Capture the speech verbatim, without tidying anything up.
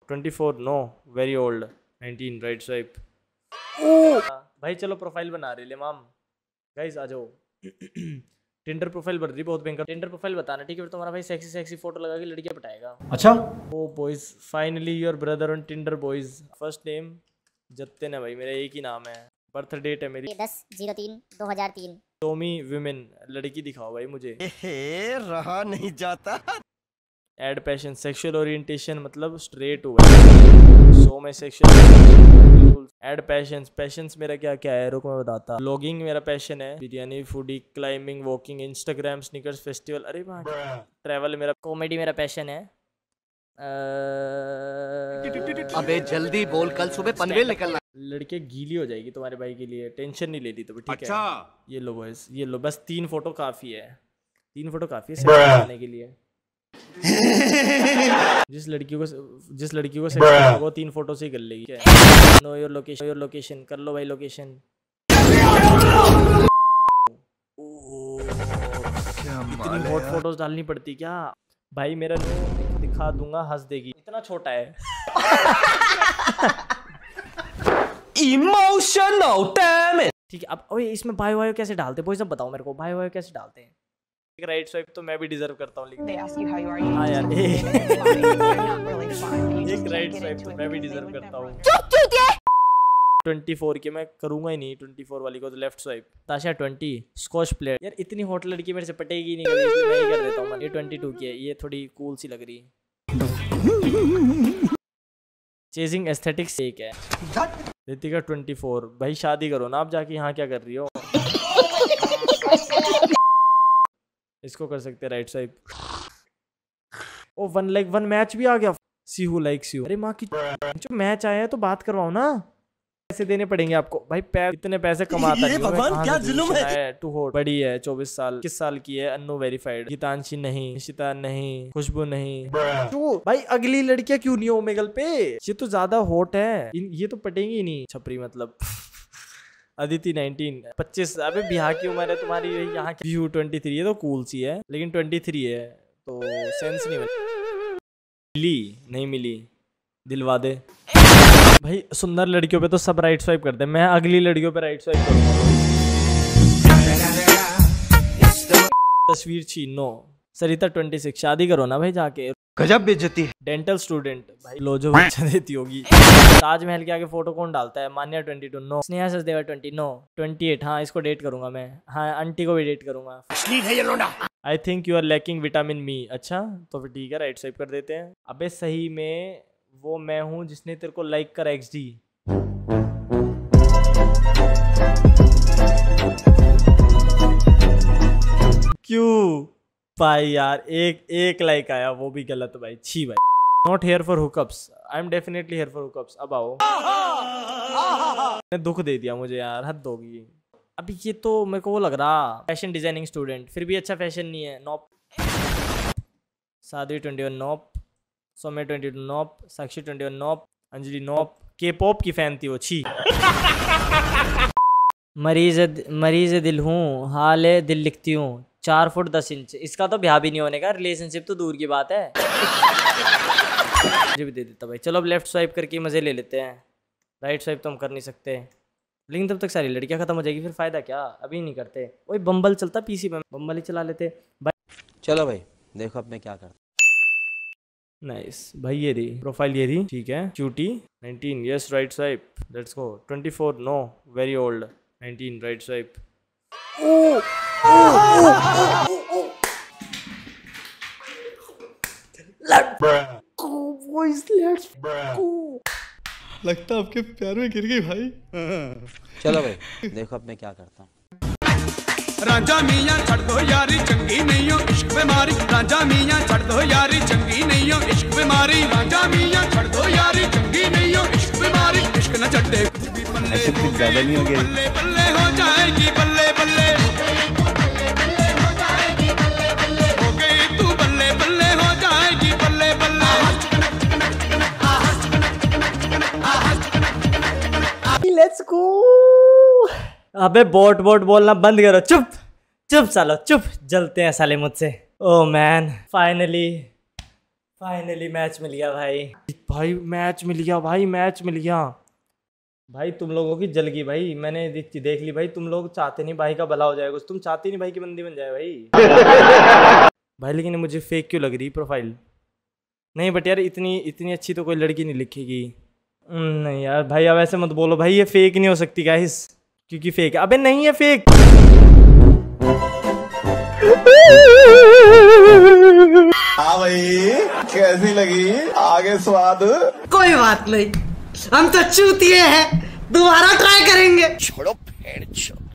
Twenty four no very old, nineteen right swipe. ओ भाई चलो प्रोफाइल बना रहे ले माम, गाइस आ जाओ। टिंडर प्रोफाइल बन रही बहुत भयंकर। टिंडर प्रोफाइल बताना ठीक है, फिर तुम्हारा भाई सेक्सी सेक्सी फोटो लगा के लड़कियां पटाएगा। अच्छा ओ boys finally your brother on Tinder boys. First name जत्ते ने भाई, मेरा एक ही नाम है। बर्थ डेट है मेरी दस जीरो तीन दो हजार तीन। टोमी विमेन, लड़की दिखाओ भाई मुझे। रहा नहीं जाता। एड पैशन, सेक्सुअल ओरिएंटेशन मतलब स्ट्रेट हुआ। सो मैं सेक्सुअल। एड पैशंस, पैशंस मेरा क्या क्या है रुको मैं बताता। ब्लॉगिंग मेरा पैशन है, biryani, foodie, climbing, walking, Instagram, sneakers, festival, अरे वाह। ट्रैवल मेरा, कॉमेडी मेरा पैशन है। अबे जल्दी बोल, कल सुबह पनवेल निकलना। लड़के गीली हो जाएगी तुम्हारे भाई के लिए, टेंशन नहीं लेती तो ठीक अच्छा। है। ये लो बॉयज, ये लो, बस तीन फोटो काफी है, तीन फोटो काफी है सेक्स करने के लिए। जिस लड़की को जिस लड़की को सेक्स करना वो तीन फोटो से ही कर लेगी। No your location, your location कर लो भाई लोकेशन। इतनी हॉट फोटोज डालनी पड़ती क्या भाई? मेरा नो दिखा दूंगा, हंस देगी, इतना छोटा है। Emotional damn it. ठीक है अब ओए इसमें बायो वायो कैसे डालते हैं? सब बताओ मेरे को, बायो वायो कैसे डालते हैं? एक राइट स्वाइप तो मैं भी डिजर्व करता हूँ, लेकिन हाँ यार एक राइट स्वाइप तो मैं भी डिजर्व करता हूँ। ट्वेंटी फोर के मैं करूंगा ही नहीं, ट्वेंटी फोर वाली को तो left swipe. Tasha twenty, scotch player. यार इतनी हॉट लड़की मेरे से पटेगी नहीं, इसलिए मैं ही कर देता हूँ। ये ट्वेंटी टू की है, ये थोड़ी कूल सी लग रही है। चेजिंग एस्थेटिक्स एक है। रितिका ट्वेंटी फोर, भाई शादी करो ना आप जाके, यहाँ क्या कर रही हो? इसको कर सकते हैं राइट स्वाइप। ओ वन लाइक वन मैच भी आ गया। सी हु लाइक्स यू, अरे माँ की जो मैच आया है तो बात करवाओ ना, पैसे देने पड़ेंगे आपको भाई। पैर इतने पैसे कमाता नहीं भगवान क्या जुल्म है। टू हॉट, बड़ी है, चौबीस साल, किस साल की है? अनु वेरीफाइड। गीतांशी नहीं, निशिता नहीं, खुशबू नहीं। क्यों भाई अगली लड़कियां क्यों नहीं ओमेगल पे? ये तो ज्यादा हॉट है, ये तो पटेंगी नहीं। छपरी मतलब। अदिति नाइनटीन, पच्चीस। अबे बिहार की उम्र है तुम्हारी, यहाँ की व्यू ट्वेंटी थ्री है तो कूल सी है, लेकिन ट्वेंटी थ्री है तो सेंस नहीं मिली। नहीं मिली, दिलवा दे भाई। सुंदर लड़कियों पे तो सब राइट स्वाइप करते हैं, मैं अगली लड़कियों पे राइट स्वाइप करूंगा। तस्वीर छीनो, सरिता ट्वेंटी सिक्स, शादी करो ना भाई जाके। गजब बेइज्जती है। डेंटल स्टूडेंट, भाई लो जो बच्चा देती होगी। ताजमहल के आगे फोटो कौन डालता है? Manya twenty two, no. Sneha Sachdeva twenty, no. Twenty eight, हाँ इसको डेट करूंगा मैं। हाँ आंटी को भी डेट करूंगा। I think you are lacking vitamin me. अच्छा तो फिर ठीक है, राइट स्वाइप कर देते हैं। अबे सही में वो मैं हूँ जिसने तेरे को लाइक करा एक्स डी। क्यों भाई यार, एक एक लाइक आया वो भी गलत भाई, छी भाई। Not here for hookups, I am definitely here for hookups. अब आओ, ने दुख दे दिया मुझे यार, हद होगी। अभी ये तो मेरे को वो लग रहा फैशन डिजाइनिंग स्टूडेंट, फिर भी अच्छा फैशन नहीं है। Nope. Saadvi twenty one, nope. Saumya twenty two, nope. Sakshi twenty one, nope. Anjali nope. K pop की फैन थी वो, छी। मरीज मरीज दिल हूँ, हाल है दिल लिखती हूँ। चार फुट दस इंच, इसका तो ब्याह भी नहीं होने का, रिलेशनशिप तो दूर की बात है। मुझे भी दे देता भाई। चलो अब लेफ्ट स्वाइप करके मजे ले लेते हैं, राइट स्वाइप तो हम कर नहीं सकते, लेकिन तब तक सारी लड़कियां खत्म हो जाएगी, फिर फायदा क्या? अभी नहीं करते। वही बम्बल चलता पीसी पे, बम्बल ही चला लेते भाई। चलो भाई देखो अब मैं क्या करता। नाइस भाई, ये रही प्रोफाइल, ये रही ठीक है। Cutie nineteen, yes right swipe, let's go. Twenty four, no very old, nineteen right swipe. लगता आपके प्यार में गिर गई भाई। चलो भाई देखो अब मैं क्या करता हूँ। रांझा मियां छड़ दो यारी चंगी नहीं हो इश्क बीमारी। रांझा मियां छड़ दो यारी चंगी नहीं हो इश्क बीमारी। रांझा मियां छड़ दो यारी चंगी नहीं हो इश्क बीमारी। इश्क न छड़े कुछ भी पल्ले हो गई, बल्ले बल्ले हो जाएगी, बल्ले बल्ले हो जाएगी, बल्ले बल्ले हो गई तू, बल्ले बल्ले हो जाएगी, बल्ले बल्ले। Let's go. अबे बोट बोट बोलना बंद करो, चुप चुप सालो चुप, जलते हैं साले मुझसे। Oh man finally finally match मिल गया भाई। भाई मैच मिल गया भाई, मैच मिल गया भाई। तुम लोगों की जल गई भाई, मैंने देख ली भाई। तुम लोग चाहते नहीं भाई का भला हो जाएगा, तुम चाहते नहीं भाई की बंदी बन जाए भाई। भाई लेकिन मुझे फेक क्यों लग रही प्रोफाइल? नहीं बट यार इतनी इतनी अच्छी तो कोई लड़की नहीं लिखेगी। नहीं यार भाई अब ऐसे मत बोलो भाई, ये फेक नहीं हो सकती गाइस, क्योंकि फेक है। अबे नहीं है फेक। हाँ भाई कैसी लगी आगे स्वाद? कोई बात नहीं, हम तो चूतिए हैं, दोबारा ट्राई करेंगे। छोड़ो।